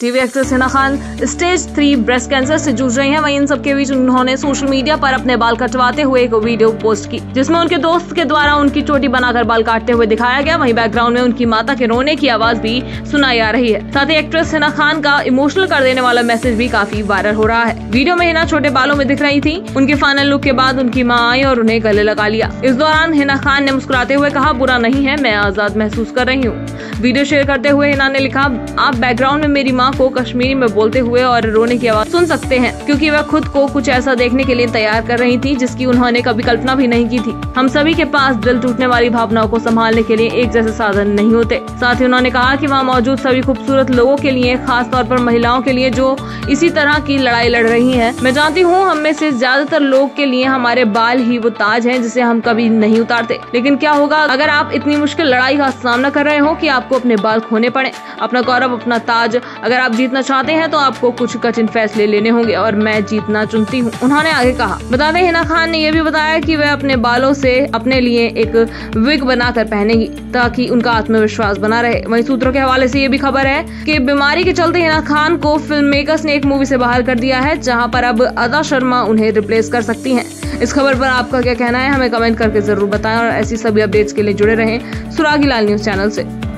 TV actress Hina Khan stage 3 breast cancer से जूझ रही हैं। वहीं इन सबके बीच उन्होंने सोशल मीडिया पर अपने बाल कटवाते हुए एक वीडियो पोस्ट की, जिसमें उनके दोस्त के द्वारा उनकी चोटी बनाकर बाल काटते हुए दिखाया गया। वहीं बैकग्राउंड में उनकी माता के रोने की आवाज भी सुनाई आ रही है। साथ ही एक्ट्रेस हिना खान का इमोशनल कर देने वाला मैसेज भी काफी वायरल हो रहा है। वीडियो में हिना छोटे बालों में दिख रही थी। उनके फाइनल लुक के बाद उनकी मां आई और उन्हें गले लगा लिया। इस दौरान हिना खान ने मुस्कुराते हुए कहा, बुरा नहीं है, मैं आजाद महसूस कर रही हूँ। वीडियो शेयर करते हुए हिना ने लिखा, आप बैकग्राउंड में मेरी माँ को कश्मीरी में बोलते हुए और रोने की आवाज सुन सकते हैं, क्योंकि वह खुद को कुछ ऐसा देखने के लिए तैयार कर रही थी जिसकी उन्होंने कभी कल्पना भी नहीं की थी। हम सभी के पास दिल टूटने वाली भावनाओं को संभालने के लिए एक जैसे साधन नहीं होते। साथ ही उन्होंने कहा कि वहाँ मौजूद सभी खूबसूरत लोगों के लिए, खास तौर पर महिलाओं के लिए जो इसी तरह की लड़ाई लड़ रही हैं। मैं जानती हूँ हम में से ज्यादातर लोग के लिए हमारे बाल ही वो ताज हैं जिसे हम कभी नहीं उतारते, लेकिन क्या होगा अगर आप इतनी मुश्किल लड़ाई का सामना कर रहे हो कि आपको अपने बाल खोने पड़े, अपना गौरव, अपना ताज। अगर आप जीतना चाहते हैं तो आपको कुछ कठिन फैसले लेने होंगे और मैं जीतना चुनती हूँ, उन्होंने आगे कहा। बता दें हिना खान ने यह भी बताया कि वह अपने बालों से अपने लिए एक विग बनाकर पहनेगी ताकि उनका आत्मविश्वास बना रहे। वहीं सूत्रों के हवाले से ये भी खबर है कि बीमारी के चलते हिना खान को फिल्म मेकर्स ने एक मूवी से बाहर कर दिया है, जहां पर अब अदा शर्मा उन्हें रिप्लेस कर सकती हैं। इस खबर पर आपका क्या कहना है, हमें कमेंट करके जरूर बताएं और ऐसी सभी अपडेट्स के लिए जुड़े रहें सुरागी लाल न्यूज चैनल से।